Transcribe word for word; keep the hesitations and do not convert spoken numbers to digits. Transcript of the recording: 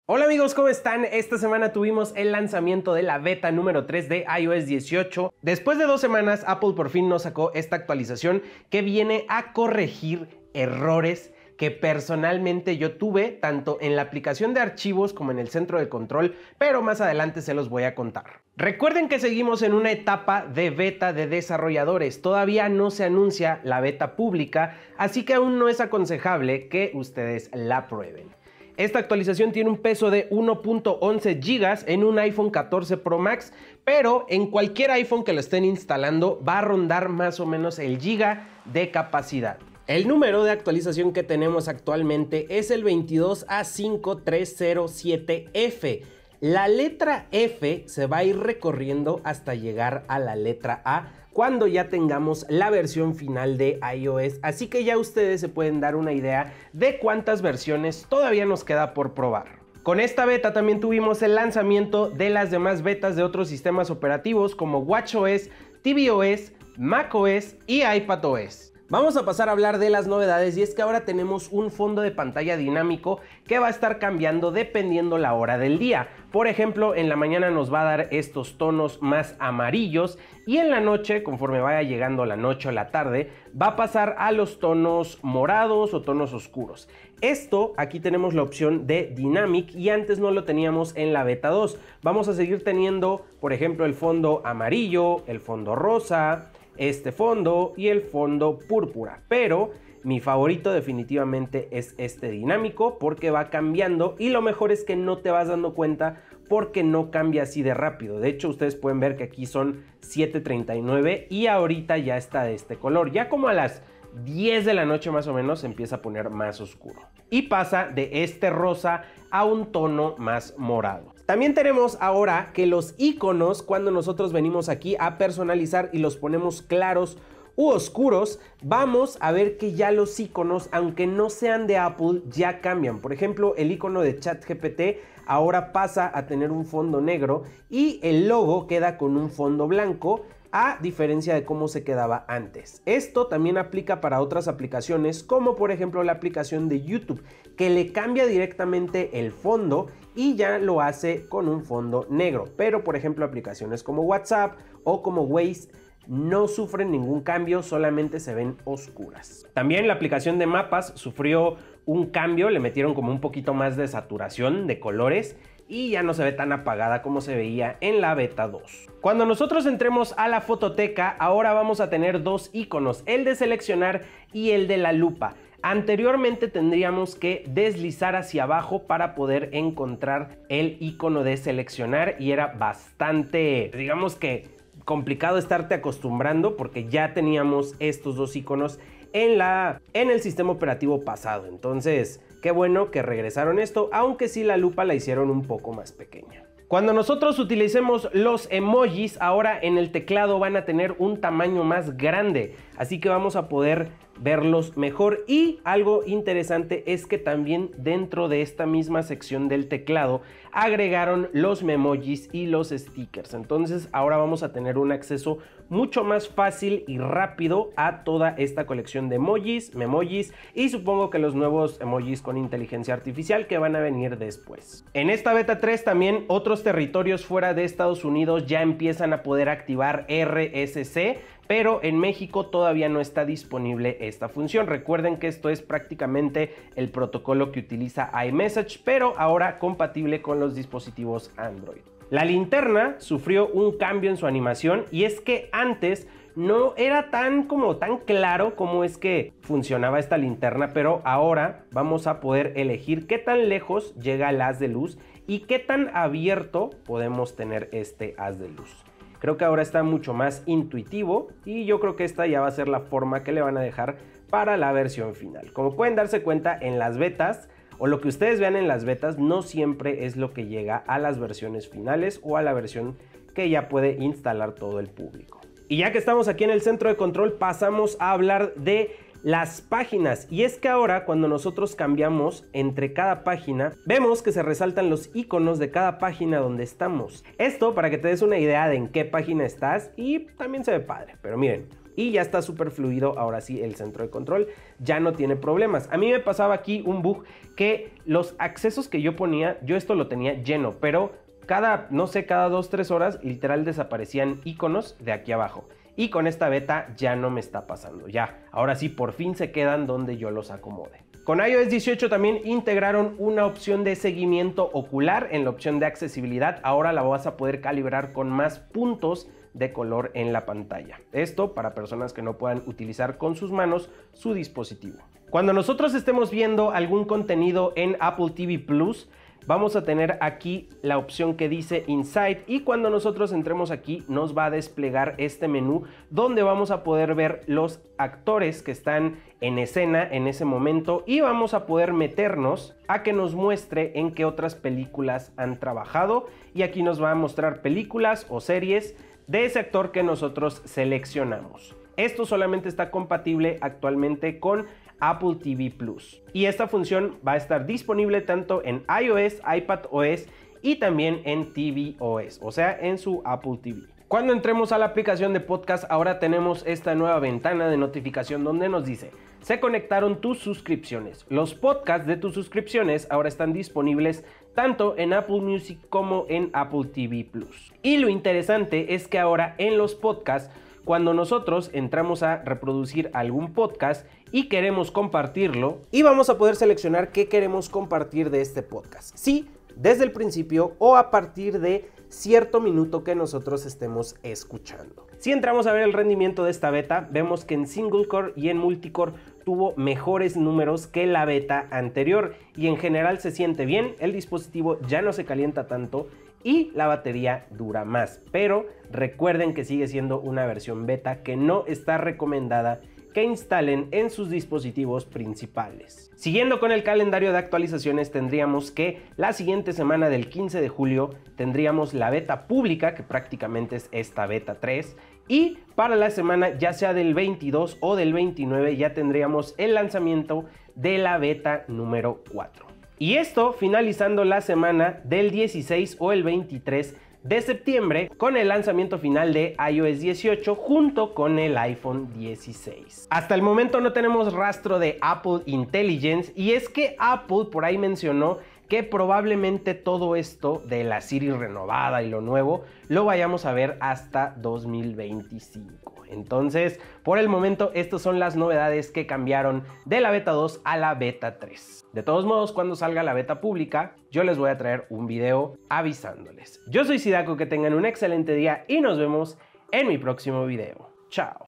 Hola amigos, ¿cómo están? Esta semana tuvimos el lanzamiento de la beta número tres de i O S dieciocho. Después de dos semanas, Apple por fin nos sacó esta actualización que viene a corregir errores que personalmente yo tuve tanto en la aplicación de archivos como en el centro de control, pero más adelante se los voy a contar. Recuerden que seguimos en una etapa de beta de desarrolladores, todavía no se anuncia la beta pública, así que aún no es aconsejable que ustedes la prueben. Esta actualización tiene un peso de uno punto once gigas en un iPhone catorce Pro Max, pero en cualquier iPhone que lo estén instalando va a rondar más o menos el giga de capacidad. El número de actualización que tenemos actualmente es el veintidós A cinco tres cero siete F. La letra F se va a ir recorriendo hasta llegar a la letra A cuando ya tengamos la versión final de iOS, así que ya ustedes se pueden dar una idea de cuántas versiones todavía nos queda por probar. Con esta beta también tuvimos el lanzamiento de las demás betas de otros sistemas operativos como watchOS, tvOS, macOS y iPadOS. Vamos a pasar a hablar de las novedades y es que ahora tenemos un fondo de pantalla dinámico que va a estar cambiando dependiendo la hora del día. Por ejemplo, en la mañana nos va a dar estos tonos más amarillos y en la noche, conforme vaya llegando la noche o la tarde, va a pasar a los tonos morados o tonos oscuros. Esto, aquí tenemos la opción de Dynamic y antes no lo teníamos en la beta dos. Vamos a seguir teniendo, por ejemplo, el fondo amarillo, el fondo rosa, este fondo y el fondo púrpura, pero mi favorito definitivamente es este dinámico porque va cambiando y lo mejor es que no te vas dando cuenta porque no cambia así de rápido. De hecho, ustedes pueden ver que aquí son siete treinta y nueve y ahorita ya está de este color. Ya como a las diez de la noche más o menos se empieza a poner más oscuro y pasa de este rosa a un tono más morado. También tenemos ahora que los iconos, cuando nosotros venimos aquí a personalizar y los ponemos claros u oscuros, vamos a ver que ya los iconos, aunque no sean de Apple, ya cambian. Por ejemplo, el icono de ChatGPT ahora pasa a tener un fondo negro y el logo queda con un fondo blanco, a diferencia de cómo se quedaba antes. Esto también aplica para otras aplicaciones, como por ejemplo la aplicación de YouTube, que le cambia directamente el fondo y ya lo hace con un fondo negro. Pero por ejemplo aplicaciones como WhatsApp o como Waze no sufren ningún cambio, solamente se ven oscuras. También la aplicación de mapas sufrió un cambio, le metieron como un poquito más de saturación de colores y ya no se ve tan apagada como se veía en la beta dos. Cuando nosotros entremos a la fototeca, ahora vamos a tener dos iconos, el de seleccionar y el de la lupa. Anteriormente tendríamos que deslizar hacia abajo para poder encontrar el icono de seleccionar y era bastante, digamos que complicado estarte acostumbrando porque ya teníamos estos dos iconos en, la, en el sistema operativo pasado. Entonces, qué bueno que regresaron esto, aunque sí la lupa la hicieron un poco más pequeña. Cuando nosotros utilicemos los emojis, ahora en el teclado van a tener un tamaño más grande, así que vamos a poder verlos mejor. Y algo interesante es que también dentro de esta misma sección del teclado agregaron los memojis y los stickers. Entonces ahora vamos a tener un acceso mucho más fácil y rápido a toda esta colección de emojis, memojis y supongo que los nuevos emojis con inteligencia artificial que van a venir después. En esta beta tres también otros territorios fuera de Estados Unidos ya empiezan a poder activar R S C, pero en México todavía no está disponible esta función. Recuerden que esto es prácticamente el protocolo que utiliza iMessage, pero ahora compatible con los dispositivos Android. La linterna sufrió un cambio en su animación y es que antes no era tan como tan claro cómo es que funcionaba esta linterna, pero ahora vamos a poder elegir qué tan lejos llega el haz de luz y qué tan abierto podemos tener este haz de luz. Creo que ahora está mucho más intuitivo y yo creo que esta ya va a ser la forma que le van a dejar para la versión final. Como pueden darse cuenta, en las betas o lo que ustedes vean en las betas no siempre es lo que llega a las versiones finales o a la versión que ya puede instalar todo el público. Y ya que estamos aquí en el centro de control, pasamos a hablar de las páginas. Y es que ahora cuando nosotros cambiamos entre cada página, vemos que se resaltan los iconos de cada página donde estamos. Esto para que te des una idea de en qué página estás y también se ve padre. Pero miren, y ya está súper fluido. Ahora sí, el centro de control ya no tiene problemas. A mí me pasaba aquí un bug que los accesos que yo ponía, yo esto lo tenía lleno, pero cada, no sé, cada dos, tres horas literal desaparecían iconos de aquí abajo. Y con esta beta ya no me está pasando, ya. Ahora sí, por fin se quedan donde yo los acomode. Con i O S dieciocho también integraron una opción de seguimiento ocular en la opción de accesibilidad. Ahora la vas a poder calibrar con más puntos de color en la pantalla. Esto para personas que no puedan utilizar con sus manos su dispositivo. Cuando nosotros estemos viendo algún contenido en Apple T V Plus, vamos a tener aquí la opción que dice Inside y cuando nosotros entremos aquí nos va a desplegar este menú donde vamos a poder ver los actores que están en escena en ese momento y vamos a poder meternos a que nos muestre en qué otras películas han trabajado y aquí nos va a mostrar películas o series de ese actor que nosotros seleccionamos. Esto solamente está compatible actualmente con Apple T V Plus. Y esta función va a estar disponible tanto en iOS, iPadOS y también en tvOS, o sea, en su Apple T V. Cuando entremos a la aplicación de podcast, ahora tenemos esta nueva ventana de notificación donde nos dice: se conectaron tus suscripciones. Los podcasts de tus suscripciones ahora están disponibles tanto en Apple Music como en Apple T V Plus. Y lo interesante es que ahora en los podcasts, cuando nosotros entramos a reproducir algún podcast y queremos compartirlo, y vamos a poder seleccionar qué queremos compartir de este podcast. Sí, desde el principio o a partir de cierto minuto que nosotros estemos escuchando. Si entramos a ver el rendimiento de esta beta, vemos que en single core y en multicore tuvo mejores números que la beta anterior y en general se siente bien, el dispositivo ya no se calienta tanto y la batería dura más, pero recuerden que sigue siendo una versión beta que no está recomendada que instalen en sus dispositivos principales. Siguiendo con el calendario de actualizaciones, tendríamos que la siguiente semana del quince de julio tendríamos la beta pública, que prácticamente es esta beta tres, y para la semana ya sea del veintidós o del veintinueve ya tendríamos el lanzamiento de la beta número cuatro. Y esto finalizando la semana del dieciséis o el veintitrés de septiembre con el lanzamiento final de i O S dieciocho junto con el iPhone dieciséis. Hasta el momento no tenemos rastro de Apple Intelligence y es que Apple por ahí mencionó que probablemente todo esto de la Siri renovada y lo nuevo lo vayamos a ver hasta dos mil veinticinco. Entonces, por el momento, estas son las novedades que cambiaron de la beta dos a la beta tres. De todos modos, cuando salga la beta pública, yo les voy a traer un video avisándoles. Yo soy Sidaco, que tengan un excelente día y nos vemos en mi próximo video. Chao.